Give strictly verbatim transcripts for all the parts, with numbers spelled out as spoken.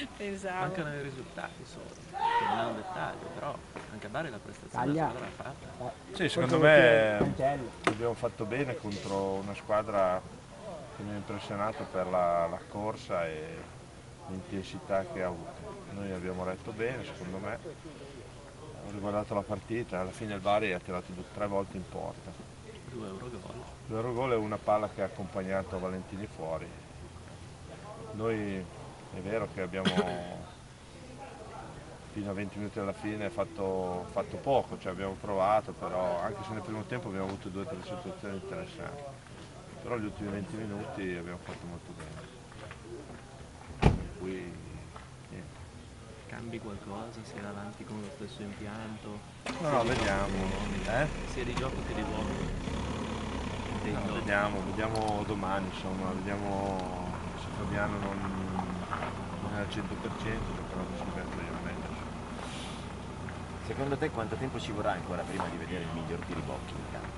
Pensavo. Mancano i risultati solo, che non è un dettaglio, però anche a Bari la prestazione della Taglia. squadra l'ha fatta. Eh, Sì, forse secondo lo tiene il me cancello. abbiamo fatto bene contro una squadra che mi ha impressionato per la, la corsa e l'intensità che ha avuto. Noi abbiamo retto bene, secondo me. Ho riguardato la partita, alla fine il Bari ha tirato due, tre volte in porta. Due euro gol. Due gol e una palla che ha accompagnato Valentini fuori. Noi è vero che abbiamo fino a venti minuti alla fine fatto, fatto poco, cioè abbiamo provato, però anche se nel primo tempo abbiamo avuto due o tre situazioni interessanti. Però gli ultimi venti minuti abbiamo fatto molto bene. Per cui niente. Cambi qualcosa, si va avanti con lo stesso impianto, No, sia no, di gioco vediamo. che di uomini, Eh? sia di gioco che di uomini. No, Intendo. vediamo, vediamo domani, insomma, vediamo se Fabiano non, non è al cento per cento, perché non si mette io meglio. Secondo te quanto tempo ci vorrà ancora prima di vedere il miglior Tiribocchi in campo?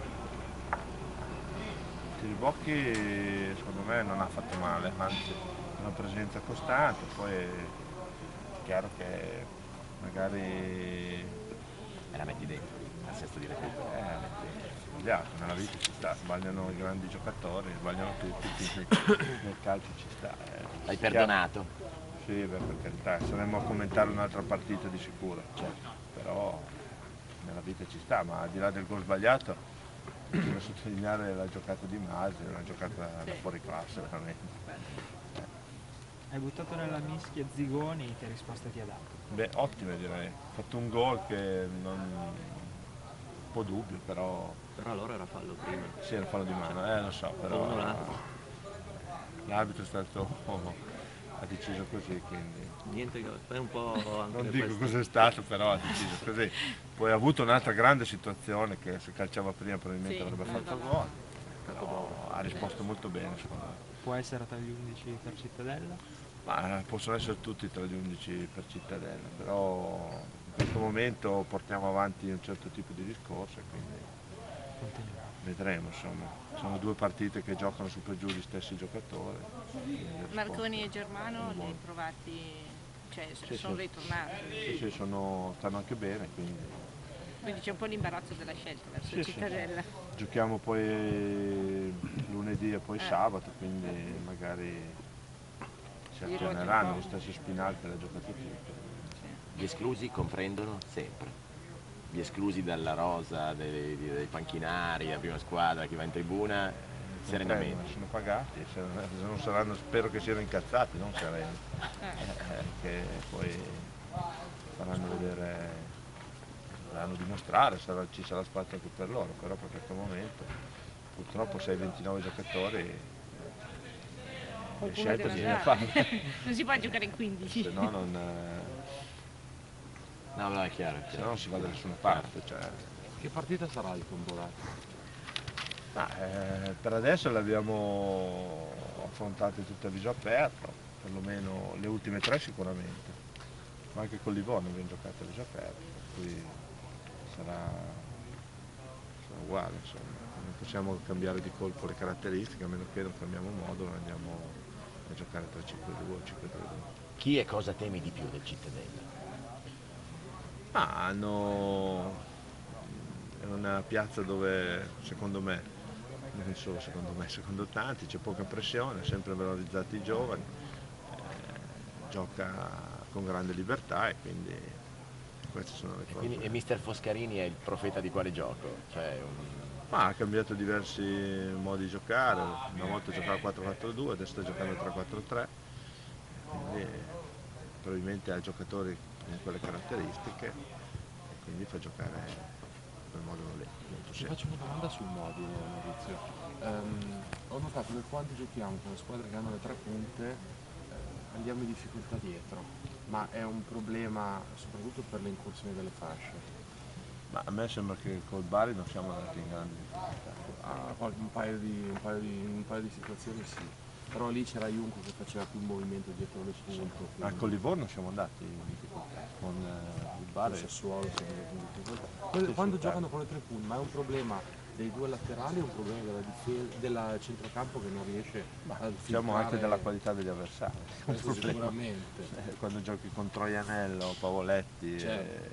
Tiribocchi secondo me non ha fatto male, anzi è una presenza costante, poi è chiaro che magari E la metti dentro, al sesto di recupero. eh, sbagliato, nella vita ci sta, sbagliano i grandi giocatori, sbagliano tutti, quindi nel calcio ci sta. eh. L'hai perdonato? Sì, beh, per carità, saremmo a commentare un'altra partita di sicuro, Certo. però nella vita ci sta, ma al di là del gol sbagliato, bisogna sottolineare la giocata di Masi, una giocata da fuori classe veramente. Hai buttato nella mischia Zigoni, che risposta ti ha dato? Beh, ottime direi, ha fatto un gol che non... un po' dubbio, però Però allora era fallo prima. sì, era fallo di mano, eh lo so, O però uno o l'altro. l'arbitro è stato, ha deciso così, quindi Niente gol. Poi un po' anche non per dico questo. cos'è stato, però ha deciso così. Poi ha avuto un'altra grande situazione che se calciava prima probabilmente Sì, avrebbe fatto esatto. gol, però ha risposto molto bene secondo me. Può essere tra gli undici per Cittadella? Ma eh, possono essere tutti tra gli undici per Cittadella, però in questo momento portiamo avanti un certo tipo di discorso e quindi Continuiamo. vedremo, insomma. Sono due partite che giocano su per giù gli stessi giocatori. quindi le Marconi risposte e Germano sono li hai buone. trovati, cioè Sì, sono sì. ritornati. Sì, sì, sono, stanno anche bene, quindi Quindi c'è un po' l'imbarazzo della scelta verso sì, sì. Cittadella. Giochiamo poi lunedì e poi Eh. sabato, quindi magari si Li ruoti un alterneranno po'. gli stessi Spinal che le ha giocate tutte. Gli esclusi comprendono sempre. Gli esclusi dalla rosa, dei, dei- dei panchinari, la prima squadra che va in tribuna, Comprendono, serenamente. sono pagati, se non, se non saranno, spero che siano incazzati, non sereni, Eh. eh, che poi faranno vedere, faranno dimostrare, sarà, ci sarà spazio anche per loro, però per questo momento purtroppo sei ventinove giocatori, le Qualcuno scelte deve bisogna andare. farle, Non si può giocare in quindici. se no non, eh, No, no, è chiaro, è se no chiaro. non si va da nessuna parte. Cioè. Che partita sarà il Tombolati? Ma, eh, per adesso le abbiamo affrontate tutte a viso aperto, perlomeno le ultime tre sicuramente, ma anche con Livorno abbiamo giocato a viso aperto, per cui sarà, sarà uguale, insomma. Non possiamo cambiare di colpo le caratteristiche, a meno che non cambiamo modulo, andiamo a giocare tre cinque due o cinque tre due. Chi e cosa temi di più del Cittadella? Ma hanno, è una piazza dove secondo me, non solo secondo me, secondo tanti, c'è poca pressione, sempre valorizzati i giovani, eh, gioca con grande libertà e quindi queste sono le E, cose. quindi, e mister Foscarini è il profeta di quale gioco? Cioè, un- Ma ha cambiato diversi modi di giocare, una volta giocava quattro quattro due, adesso sta giocando tre quattro tre, quindi probabilmente ha giocatori con quelle caratteristiche e quindi fa giocare quel modo lì. molto Ti semplice. faccio una domanda sul modulo, Maurizio. Ehm, ho notato che quando giochiamo con le squadre che hanno le tre punte eh, andiamo in difficoltà dietro, ma è un problema soprattutto per le incursioni delle fasce. Ma a me sembra che col Bari non siamo andati in grande difficoltà. Ah, qual- un, paio di, un, paio di, un paio di situazioni sì, però lì c'era Junco che faceva più movimento dietro le punte. Ma quindi con Livorno siamo andati in difficoltà, con eh, il il Bari. Sassuolo siamo andati in difficoltà. Quando, Sì, quando sì, giocano chiaro. con le tre punte, ma è un problema dei due laterali o un problema della, difesa, della centrocampo che non riesce a Diciamo anche della qualità degli avversari. Questo sicuramente. Eh, Quando giochi con Troianello, Pavoletti Certo.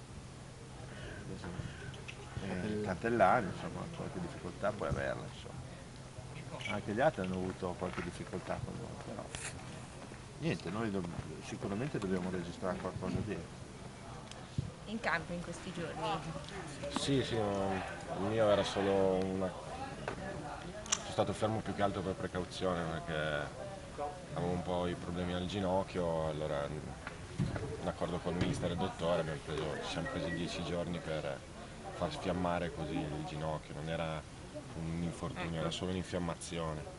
e, e Catellani, insomma, qualche difficoltà puoi averla, insomma. Anche gli altri hanno avuto qualche difficoltà con noi, però niente, noi dobb- sicuramente dobbiamo registrare qualcosa dietro. In campo in questi giorni? Sì, sì, no, il mio era solo una... Sono stato fermo più che altro per precauzione perché avevo un po' i problemi al ginocchio, allora in accordo con il mister e il dottore abbiamo preso, ci siamo presi dieci giorni per far sfiammare così il ginocchio, non era un infortunio, era solo un'infiammazione.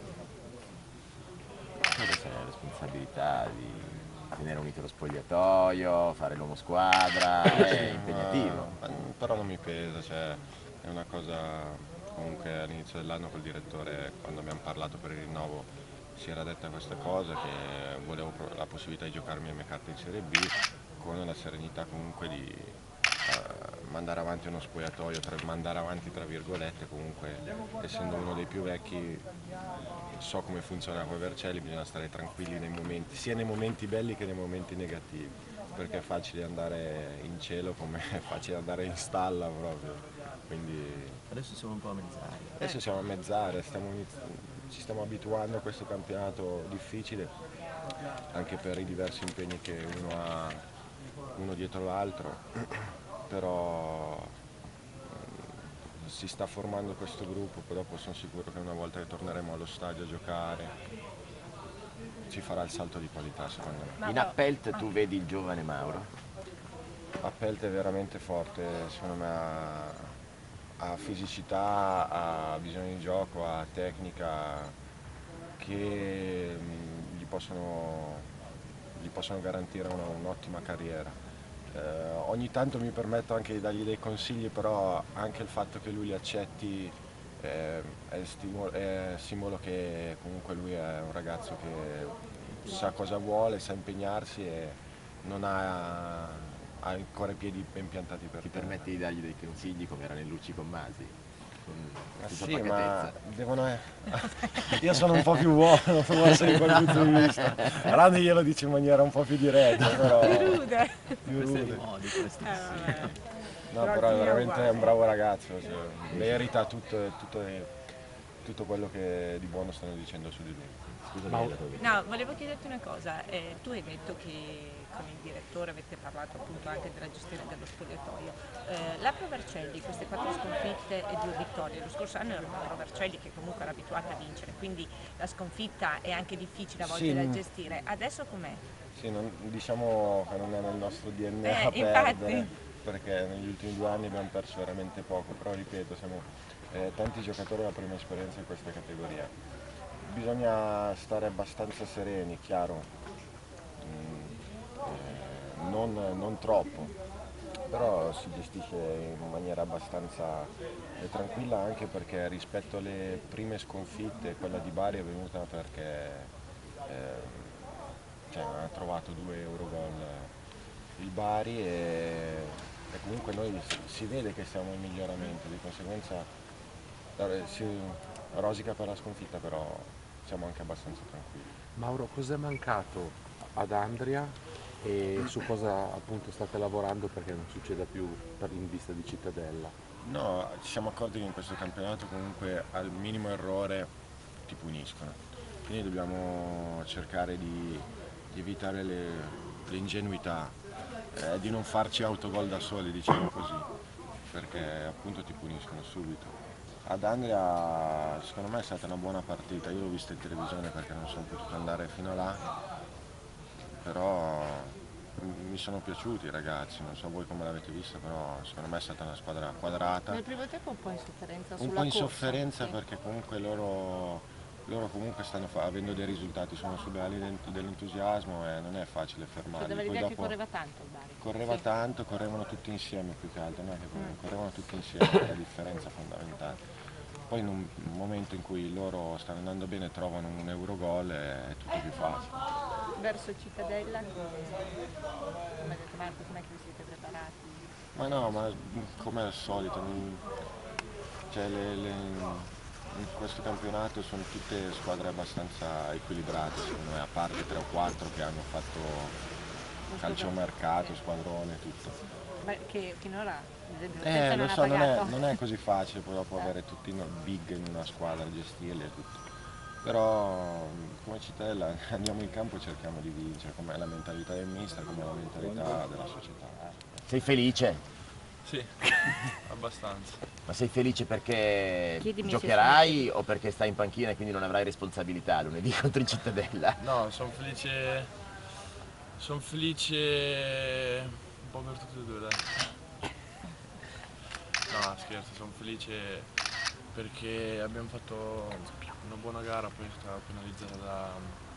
Questa è la responsabilità di tenere unito lo spogliatoio, fare l'uomo squadra, è impegnativo. Ma- ma- però non mi pesa, cioè, è una cosa, comunque all'inizio dell'anno col direttore, quando abbiamo parlato per il rinnovo, si era detta questa cosa, che volevo pro- la possibilità di giocarmi le mie carte in Serie B, con la serenità comunque di eh, mandare avanti uno spogliatoio, tra, mandare avanti tra virgolette, comunque essendo uno dei più vecchi so come funziona con i Vercelli, bisogna stare tranquilli nei momenti, sia nei momenti belli che nei momenti negativi, perché è facile andare in cielo come è facile andare in stalla proprio. Quindi Adesso siamo un po' a mezz'aria. adesso siamo a mezz'area, stiamo iniz- ci stiamo abituando a questo campionato difficile, anche per i diversi impegni che uno ha uno dietro l'altro, però mm, si sta formando questo gruppo, poi dopo sono sicuro che una volta che torneremo allo stadio a giocare ci farà il salto di qualità secondo me. In Appelt tu vedi il giovane Mauro? Appelt è veramente forte, secondo me ha, ha fisicità, ha visione di gioco, ha tecnica che mm, gli possono, gli possono garantire una- un'ottima carriera. Eh, ogni tanto mi permetto anche di dargli dei consigli, però anche il fatto che lui li accetti eh, è, stimolo- è simbolo che comunque lui è un ragazzo che sa cosa vuole, sa impegnarsi e non ha, ha ancora i piedi ben piantati per Ti terra. permetti di dargli dei consigli come era nel Lucci con Masi? Con Ma tutta sì, ma pacatezza. devono... e- Io sono un po' più buono forse di quel punto di vista. Rani glielo dice in maniera un po' più diretta, però... Rude. più Questi rude. modi, questi Eh, vabbè. No, Però però è chi è veramente uguale? un bravo ragazzo, cioè, merita tutto, tutto, tutto quello che di buono stanno dicendo su di lui. Scusa, Ma- mi hai dato via. No, volevo chiederti una cosa. Eh, tu hai detto che con il direttore avete parlato appunto anche della gestione dello spogliatoio. Eh, la Pro Vercelli, queste quattro sconfitte e due vittorie, lo scorso anno era una Pro Vercelli che comunque era abituata a vincere, quindi la sconfitta è anche difficile a volte Sì, da mm. gestire. Adesso com'è? Sì, non- diciamo che non è nel nostro D N A Eh, perdere, infatti. perché negli ultimi due anni abbiamo perso veramente poco, però ripeto, siamo eh, tanti giocatori alla prima esperienza in questa categoria. Bisogna stare abbastanza sereni, chiaro, mm, eh, non, non troppo, però si gestisce in maniera abbastanza eh, tranquilla, anche perché rispetto alle prime sconfitte quella di Bari è venuta perché eh, cioè, ha trovato due Eurogol il Bari e, e comunque noi si, si vede che siamo in miglioramento, di conseguenza eh, si rosica per la sconfitta, però siamo anche abbastanza tranquilli. Mauro, cos'è mancato ad Andria e su cosa appunto state lavorando perché non succeda più per in vista di Cittadella? No, ci siamo accorti che in questo campionato comunque al minimo errore ti puniscono, quindi dobbiamo cercare di, di evitare le, le ingenuità, eh, di non farci autogol da soli, diciamo così, perché appunto ti puniscono subito. Ad Andria secondo me è stata una buona partita, io l'ho vista in televisione perché non sono potuto andare fino là, però mm, mi sono piaciuti i ragazzi, non so voi come l'avete vista, però secondo me è stata una squadra quadrata. Nel primo tempo un po' in sofferenza Un sulla po' in corsa, sofferenza sì. perché comunque loro, loro comunque stanno fa- avendo dei risultati, sono sulle ali del- dell'entusiasmo e non è facile fermarli. Dava Poi l'idea che dopo correva tanto il Bari. correva Sì. tanto, correvano tutti insieme più che altro, non è che correvano, correvano tutti insieme, è la differenza fondamentale. Poi in un momento in cui loro stanno andando bene trovano un Eurogol e è tutto più facile. Verso Cittadella, come ha detto Marco, com'è che vi siete preparati? Ma no, ma come al solito, non- Cioè, le, le, in questo campionato sono tutte squadre abbastanza equilibrate, secondo me, a parte tre o quattro che hanno fatto calciomercato, squadrone, tutto. Beh, che finora, ad esempio, Eh, Senza lo non so, ha non è, pagato. non è così facile poi dopo avere tutti i big in una squadra, gestirli e tutto. Però come Cittadella andiamo in campo e cerchiamo di vincere, com'è la mentalità del mister, com'è la mentalità della società. Sei felice? Sì, abbastanza. Ma sei felice perché Chiedimi se giocherai o perché stai in panchina e quindi non avrai responsabilità lunedì contro il Cittadella? No, sono felice. Sono felice un po' per tutti e due, dai. No, scherzo, sono felice perché abbiamo fatto una buona gara, poi è stata penalizzata da,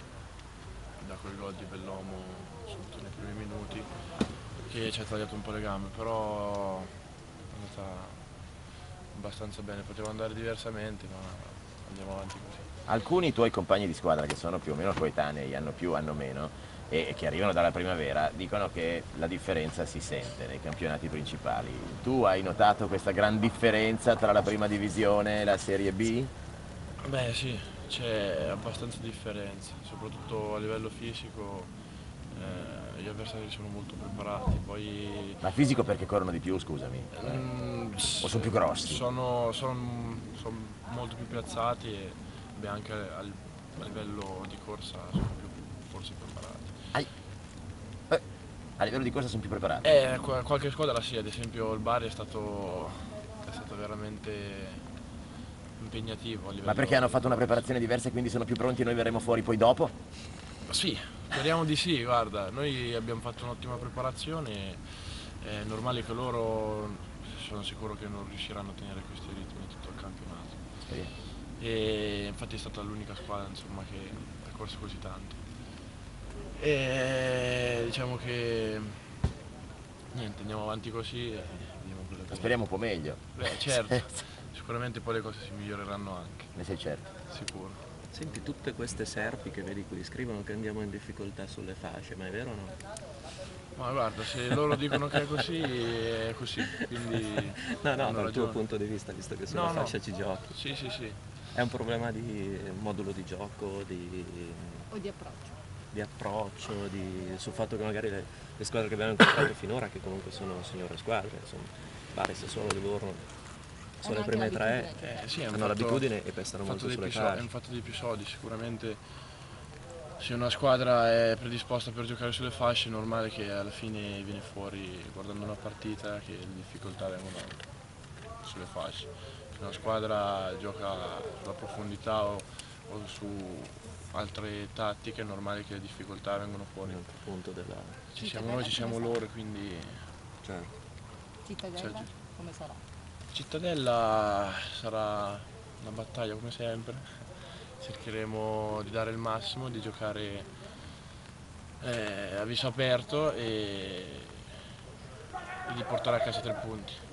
da quel gol di Bellomo subito nei primi minuti che ci ha tagliato un po' le gambe, però è andata abbastanza bene, poteva andare diversamente, ma andiamo avanti così. Alcuni tuoi compagni di squadra che sono più o meno coetanei, hanno più, hanno meno, e che arrivano dalla primavera, dicono che la differenza si sente nei campionati principali. Tu hai notato questa gran differenza tra la prima divisione e la Serie B? Beh sì, c'è abbastanza differenza, soprattutto a livello fisico. Eh, gli avversari sono molto preparati, poi... Ma fisico perché corrono di più, scusami? Mm, O sono più grossi? Sono, sono, sono molto più piazzati e beh, anche a, a livello di corsa sono più forse preparati. Ai. Eh, a livello di corsa sono più preparati? Eh, qualche squadra sì, ad esempio il Bari è stato, è stato veramente impegnativo a livello. Ma perché hanno fatto una preparazione diversa e quindi sono più pronti e noi verremo fuori poi dopo? Sì, speriamo di sì, guarda, noi abbiamo fatto un'ottima preparazione, è normale che loro, sono sicuro che non riusciranno a tenere questi ritmi tutto il campionato. Speriamo. E infatti è stata l'unica squadra insomma, che ha corso così tanto. E diciamo che niente, andiamo avanti così e vediamo quello che... Speriamo un po' meglio. Beh, certo, sicuramente poi le cose si miglioreranno anche. Ne sei certo? Sicuro. Senti, tutte queste serpi che vedi qui scrivono che andiamo in difficoltà sulle fasce, ma è vero o no? Ma guarda, se loro dicono che è così, è così, quindi... No, no, hanno dal tuo ragione. punto di vista, visto che sulla No, no. fascia ci giochi. Sì, sì, sì. È un problema di modulo di gioco, di, O di approccio. di approccio, di, sul fatto che magari le, le squadre che abbiamo incontrato finora, che comunque sono signore squadre, insomma, Bari, Sassuolo, Livorno, sono le anche prime tre, l'abitudine. Eh, sì, è un hanno fatto- l'abitudine e pestano fatto molto dei sulle più so- È un fasce. fatto dei più soldi, sicuramente se una squadra è predisposta per giocare sulle fasce è normale che alla fine viene fuori guardando una partita che le difficoltà vengono sulle fasce. Se una squadra gioca sulla profondità o, o su altre tattiche è normale che le difficoltà vengono fuori. Un punto della... Ci siamo noi, ci siamo loro, quindi Certo. Cittadella, Certo. come sarà? Cittadella sarà una battaglia come sempre, cercheremo di dare il massimo, di giocare eh, a viso aperto e, e di portare a casa tre punti.